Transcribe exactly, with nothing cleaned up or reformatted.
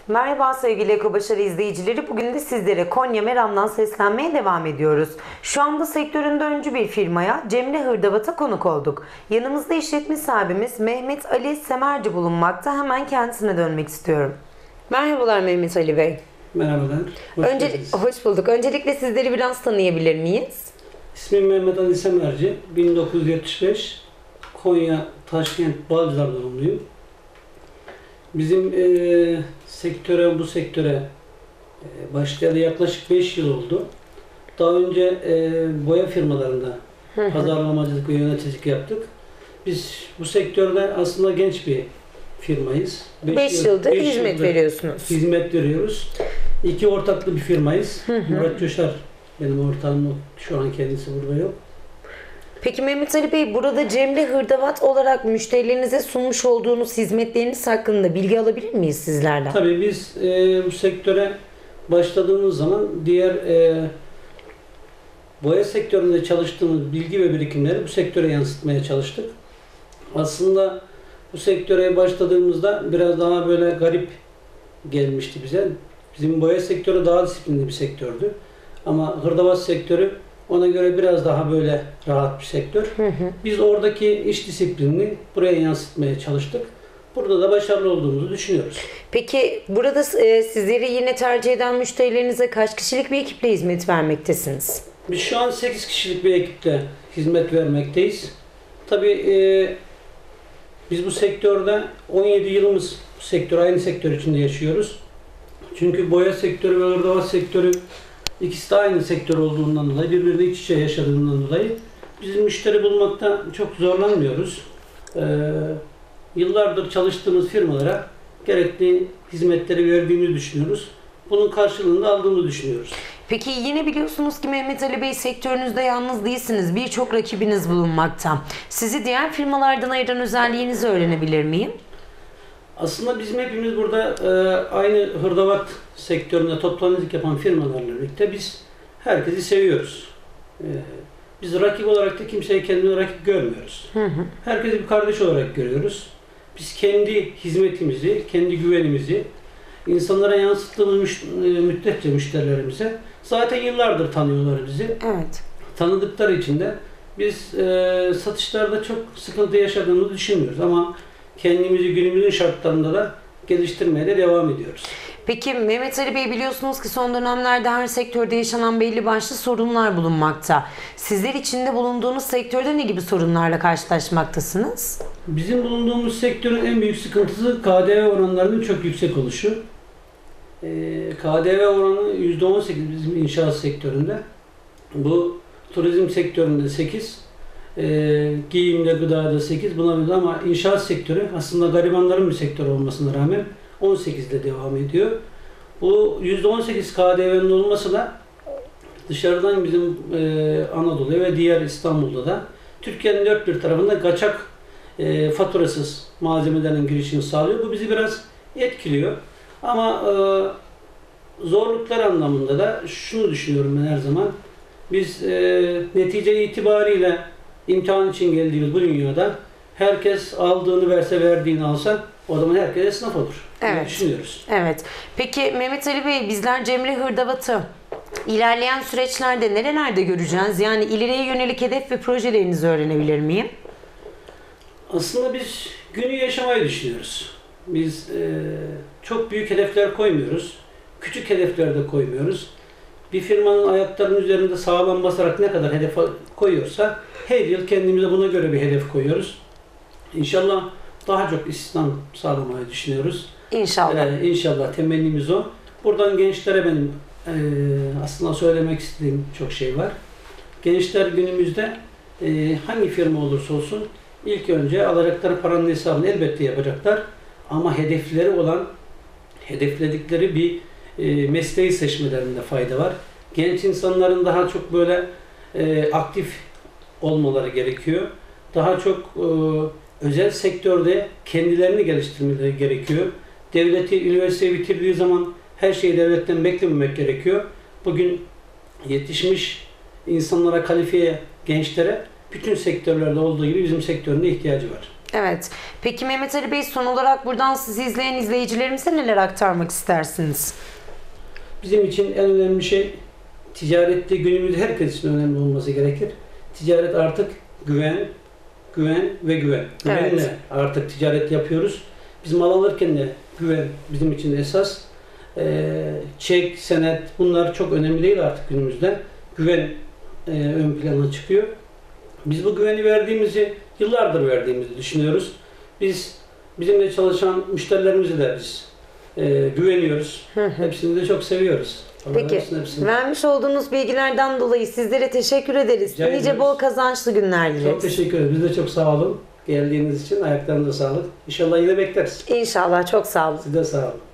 Merhaba sevgili Ekobaşarı izleyicileri. Bugün de sizlere Konya Meram'dan seslenmeye devam ediyoruz. Şu anda sektöründe öncü bir firmaya Cemre Hırdavat'a konuk olduk. Yanımızda işletme sahibimiz Mehmet Ali Semerci bulunmakta. Hemen kendisine dönmek istiyorum. Merhabalar Mehmet Ali Bey. Merhabalar. Hoş Önce, geldiniz. hoş bulduk. Öncelikle sizleri biraz tanıyabilir miyiz? İsmim Mehmet Ali Semerci. bin dokuz yüz yetmiş beş Konya Taşkent Balcılar doğumluyum. Bizim e, sektöre, bu sektöre e, başlayalı yaklaşık beş yıl oldu. Daha önce e, boya firmalarında Hı hı. pazarlamacılık ve yöneticilik yaptık. Biz bu sektörde aslında genç bir firmayız. beş yıldır beş hizmet yıldır veriyorsunuz. Hizmet veriyoruz. İki ortaklı bir firmayız. Hı hı. Murat Coşar benim ortağım, şu an kendisi burada yok. Peki Mehmet Ali Bey, burada Cemre Hırdavat olarak müşterilerinize sunmuş olduğunuz hizmetleriniz hakkında bilgi alabilir miyiz sizlerden? Tabii biz e, bu sektöre başladığımız zaman diğer e, boya sektöründe çalıştığımız bilgi ve birikimleri bu sektöre yansıtmaya çalıştık. Aslında bu sektöre başladığımızda biraz daha böyle garip gelmişti bize. Bizim boya sektörü daha disiplinli bir sektördü. Ama hırdavat sektörü ona göre biraz daha böyle rahat bir sektör. Hı hı. Biz oradaki iş disiplinini buraya yansıtmaya çalıştık. Burada da başarılı olduğumuzu düşünüyoruz. Peki burada e, sizleri yine tercih eden müşterilerinize kaç kişilik bir ekiple hizmet vermektesiniz? Biz şu an sekiz kişilik bir ekiple hizmet vermekteyiz. Tabii e, biz bu sektörde on yedi yılımız bu sektör, aynı sektör içinde yaşıyoruz. Çünkü boya sektörü ve hırdavat sektörü ikisi de aynı sektör olduğundan dolayı, birbirine iç içe yaşadığından dolayı biz müşteri bulmakta çok zorlanmıyoruz. Ee, yıllardır çalıştığımız firmalara gerekli hizmetleri verdiğini düşünüyoruz. Bunun karşılığını da aldığını düşünüyoruz. Peki yine biliyorsunuz ki Mehmet Ali Bey, sektörünüzde yalnız değilsiniz. Birçok rakibiniz bulunmakta. Sizi diğer firmalardan ayıran özelliğinizi öğrenebilir miyim? Aslında bizim hepimiz burada e, aynı hırdavat sektöründe toptancılık yapan firmalarla birlikte biz herkesi seviyoruz. E, biz rakip olarak da kimseyi kendine rakip görmüyoruz. Hı hı. Herkesi bir kardeş olarak görüyoruz. Biz kendi hizmetimizi, kendi güvenimizi insanlara yansıttığımız müş, e, müddetçe müşterilerimize zaten yıllardır tanıyorlar bizi. Evet. Tanıdıkları için de biz e, satışlarda çok sıkıntı yaşadığımızı düşünmüyoruz ama kendimizi günümüzün şartlarında da geliştirmeye de devam ediyoruz. Peki Mehmet Ali Bey, biliyorsunuz ki son dönemlerde her sektörde yaşanan belli başlı sorunlar bulunmakta. Sizler içinde bulunduğunuz sektörde ne gibi sorunlarla karşılaşmaktasınız? Bizim bulunduğumuz sektörün en büyük sıkıntısı K D V oranlarının çok yüksek oluşu. Ee, K D V oranı yüzde on sekiz bizim inşaat sektöründe. Bu turizm sektöründe sekiz, e, giyimde, gıdada sekiz, buna bir ama inşaat sektörü aslında garibanların bir sektör olmasına rağmen on sekizde devam ediyor. Bu yüzde on sekiz K D V'nin olması da dışarıdan bizim e, Anadolu'ya ve diğer İstanbul'da da Türkiye'nin dört bir tarafında kaçak e, faturasız malzemelerin girişini sağlıyor. Bu bizi biraz etkiliyor. Ama e, zorluklar anlamında da şunu düşünüyorum ben her zaman. Biz e, netice itibariyle imtihan için geldiğimiz bu dünyada herkes aldığını verse, verdiğini alsa, o zaman herkes esnaf olur. Evet. Diye düşünüyoruz. Evet. Peki Mehmet Ali Bey, bizler Cemre Hırdavat'ı ilerleyen süreçlerde nerelerde göreceğiz? Yani ileriye yönelik hedef ve projelerinizi öğrenebilir miyim? Aslında biz günü yaşamayı düşünüyoruz. Biz e, çok büyük hedefler koymuyoruz. Küçük hedefler de koymuyoruz. Bir firmanın ayaklarının üzerinde sağlam basarak ne kadar hedef koyuyorsa her yıl kendimize buna göre bir hedef koyuyoruz. İnşallah daha çok istihdam sağlamayı düşünüyoruz. İnşallah. Ee, inşallah temennimiz o. Buradan gençlere benim e, aslında söylemek istediğim çok şey var. Gençler günümüzde e, hangi firma olursa olsun ilk önce alacakları paranın hesabını elbette yapacaklar. Ama hedefleri olan, hedefledikleri bir e, mesleği seçmelerinde fayda var. Genç insanların daha çok böyle e, aktif olmaları gerekiyor. Daha çok e, özel sektörde kendilerini geliştirmeleri gerekiyor. Devleti, üniversiteyi bitirdiği zaman her şeyi devletten beklememek gerekiyor. Bugün yetişmiş insanlara, kalifiye gençlere bütün sektörlerde olduğu gibi bizim sektöründe ihtiyacı var. Evet. Peki Mehmet Ali Bey, son olarak buradan sizi izleyen izleyicilerimize neler aktarmak istersiniz? Bizim için en önemli şey, ticarette günümüzde herkes için önemli olması gerekir. Ticaret artık güven, güven ve güven. Güvenle Evet. artık ticaret yapıyoruz. Biz mal alırken de güven bizim için esas. Ee, çek, senet, bunlar çok önemli değil artık günümüzde. Güven e, ön plana çıkıyor. Biz bu güveni verdiğimizi, yıllardır verdiğimizi düşünüyoruz. Biz bizimle çalışan müşterilerimize de biz e, güveniyoruz. Hepsini de çok seviyoruz. Allah Peki, versin hepsini. vermiş olduğunuz bilgilerden dolayı sizlere teşekkür ederiz. Rica Nice ederiz. bol kazançlı günler dileriz. Çok teşekkür ederiz. Biz de çok sağ olun. Geldiğiniz için ayaklarınıza sağlık. İnşallah yine bekleriz. İnşallah, çok sağ olun. Siz de sağ olun.